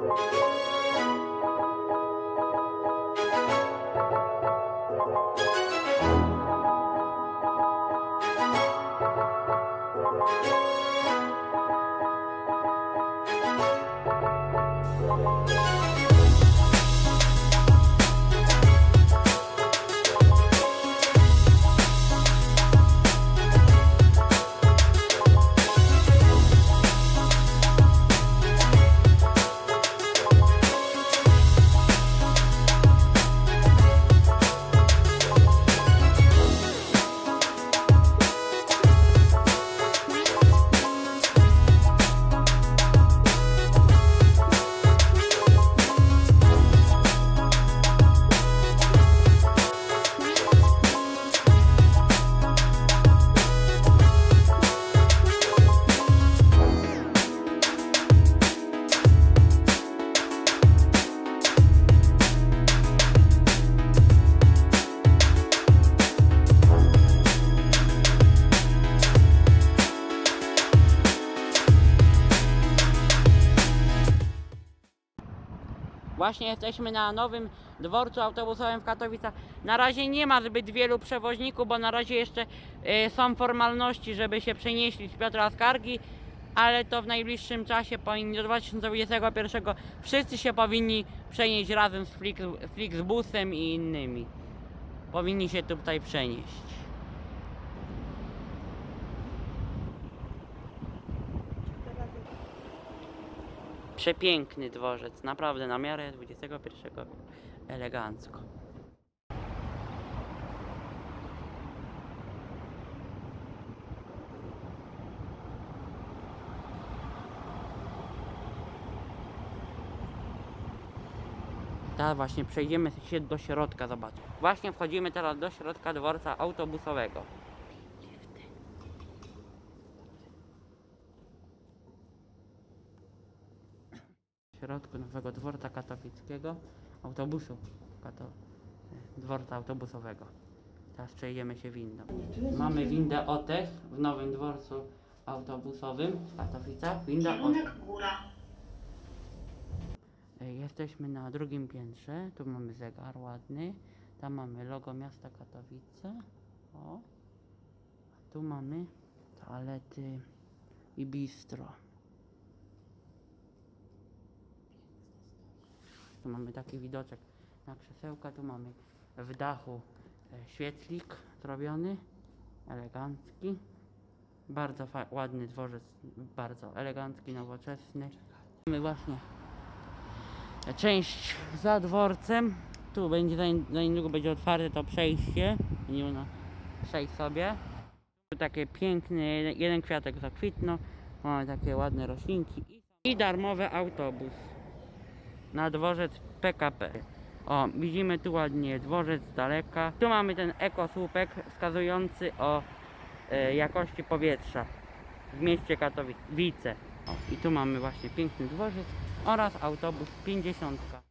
Właśnie jesteśmy na nowym dworcu autobusowym w Katowicach. Na razie nie ma zbyt wielu przewoźników, bo na razie jeszcze są formalności, żeby się przenieśli z Piotra Skargi, ale to w najbliższym czasie powinni do 2021 wszyscy się powinni przenieść razem z Flixbusem i innymi. Powinni się tutaj przenieść. Przepiękny dworzec, naprawdę na miarę XXI wieku, elegancko. Teraz właśnie przejdziemy się do środka, zobaczcie. Właśnie wchodzimy teraz do środka dworca autobusowego. W środku nowego dworca katowickiego, dworca autobusowego. Teraz przejdziemy się windą. Mamy windę Otech w nowym dworcu autobusowym w Katowicach. Winda Otech. Jesteśmy na drugim piętrze. Tu mamy zegar ładny. Tam mamy logo miasta Katowice. O. Tu mamy toalety i bistro. Tu mamy taki widoczek na krzesełka. Tu mamy w dachu świetlik zrobiony, elegancki. Bardzo ładny dworzec, bardzo elegancki, nowoczesny. Mamy właśnie część za dworcem. Tu będzie za niedługo będzie otwarte to przejście. Nie można przejść sobie. Tu takie piękne, jeden kwiatek zakwitnął. Mamy takie ładne roślinki i darmowy autobus na dworzec PKP. O, widzimy tu ładnie dworzec z daleka. Tu mamy ten ekosłupek wskazujący o jakości powietrza w mieście Katowice. O, i tu mamy właśnie piękny dworzec oraz autobus 50.